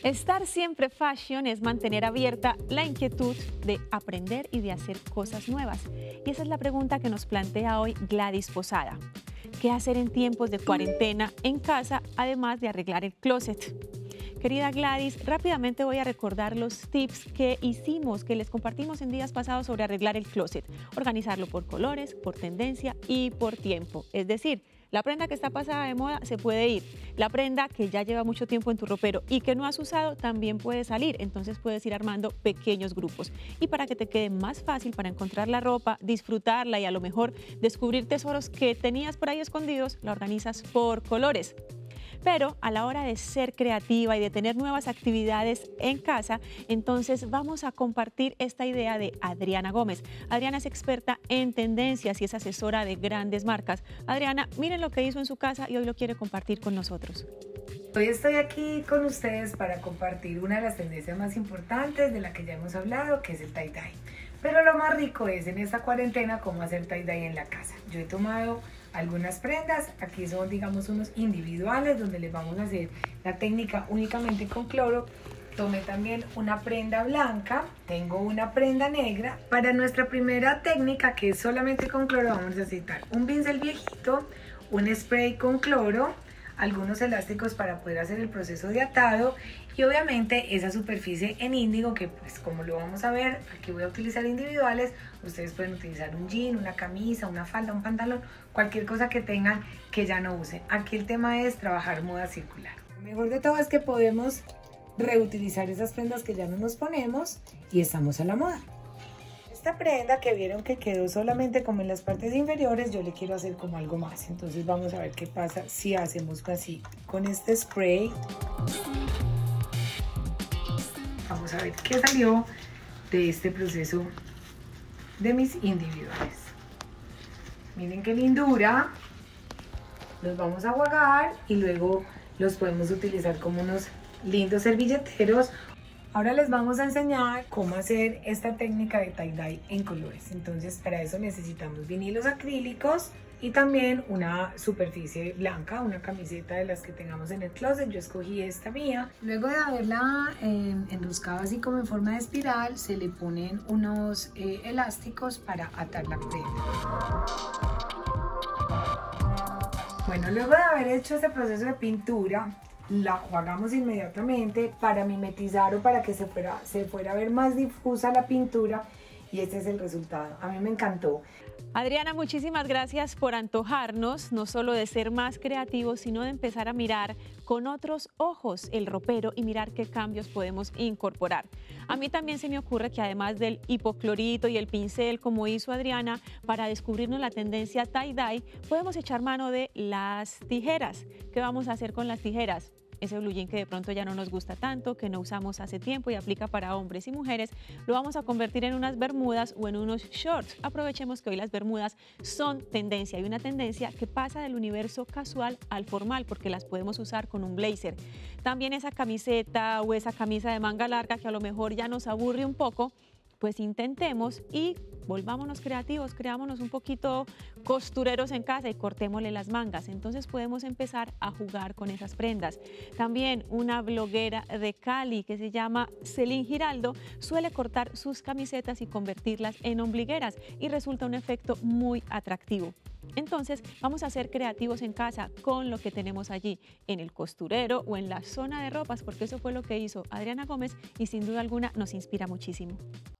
Estar siempre fashion es mantener abierta la inquietud de aprender y de hacer cosas nuevas. Y esa es la pregunta que nos plantea hoy Gladys Posada. ¿Qué hacer en tiempos de cuarentena en casa, además de arreglar el closet? Querida Gladys, rápidamente voy a recordar los tips que hicimos, que les compartimos en días pasados sobre arreglar el closet. Organizarlo por colores, por tendencia y por tiempo. Es decir, la prenda que está pasada de moda se puede ir. La prenda que ya lleva mucho tiempo en tu ropero y que no has usado también puede salir. Entonces puedes ir armando pequeños grupos. Y para que te quede más fácil para encontrar la ropa, disfrutarla y a lo mejor descubrir tesoros que tenías por ahí escondidos, la organizas por colores. Pero a la hora de ser creativa y de tener nuevas actividades en casa, entonces vamos a compartir esta idea de Adriana Gómez. Adriana es experta en tendencias y es asesora de grandes marcas. Adriana, miren lo que hizo en su casa y hoy lo quiere compartir con nosotros. Hoy estoy aquí con ustedes para compartir una de las tendencias más importantes de la que ya hemos hablado, que es el tie-dye. Pero lo más rico es en esta cuarentena cómo hacer tie-dye en la casa. Yo he tomado algunas prendas, aquí son digamos unos individuales donde les vamos a hacer la técnica únicamente con cloro. Tomé también una prenda blanca, tengo una prenda negra. Para nuestra primera técnica, que es solamente con cloro, vamos a necesitar un pincel viejito, un spray con cloro, algunos elásticos para poder hacer el proceso de atado y obviamente esa superficie en índigo que pues como lo vamos a ver, aquí voy a utilizar individuales, ustedes pueden utilizar un jean, una camisa, una falda, un pantalón, cualquier cosa que tengan que ya no usen. Aquí el tema es trabajar moda circular. Lo mejor de todo es que podemos reutilizar esas prendas que ya no nos ponemos y estamos a la moda. Esta prenda que vieron que quedó solamente como en las partes inferiores, yo le quiero hacer como algo más. Entonces vamos a ver qué pasa si hacemos así con este spray. Vamos a ver qué salió de este proceso de mis individuales. Miren qué lindura. Los vamos a enjuagar y luego los podemos utilizar como unos lindos servilleteros. Ahora les vamos a enseñar cómo hacer esta técnica de tie-dye en colores. Entonces para eso necesitamos vinilos acrílicos y también una superficie blanca, una camiseta de las que tengamos en el closet. Yo escogí esta mía. Luego de haberla enroscado así como en forma de espiral, se le ponen unos elásticos para atar la prenda. Bueno, luego de haber hecho este proceso de pintura, la enjuagamos inmediatamente para mimetizar o para que se fuera a ver más difusa la pintura y este es el resultado. A mí me encantó. Adriana, muchísimas gracias por antojarnos no solo de ser más creativos, sino de empezar a mirar con otros ojos el ropero y mirar qué cambios podemos incorporar. A mí también se me ocurre que además del hipoclorito y el pincel, como hizo Adriana, para descubrirnos la tendencia tie-dye, podemos echar mano de las tijeras. ¿Qué vamos a hacer con las tijeras? Ese blue jean que de pronto ya no nos gusta tanto, que no usamos hace tiempo y aplica para hombres y mujeres, lo vamos a convertir en unas bermudas o en unos shorts. Aprovechemos que hoy las bermudas son tendencia y una tendencia que pasa del universo casual al formal porque las podemos usar con un blazer. También esa camiseta o esa camisa de manga larga que a lo mejor ya nos aburre un poco, pues intentemos y volvámonos creativos, creámonos un poquito costureros en casa y cortémosle las mangas. Entonces podemos empezar a jugar con esas prendas. También una bloguera de Cali que se llama Celine Giraldo suele cortar sus camisetas y convertirlas en ombligueras y resulta un efecto muy atractivo. Entonces vamos a ser creativos en casa con lo que tenemos allí en el costurero o en la zona de ropas porque eso fue lo que hizo Adriana Gómez y sin duda alguna nos inspira muchísimo.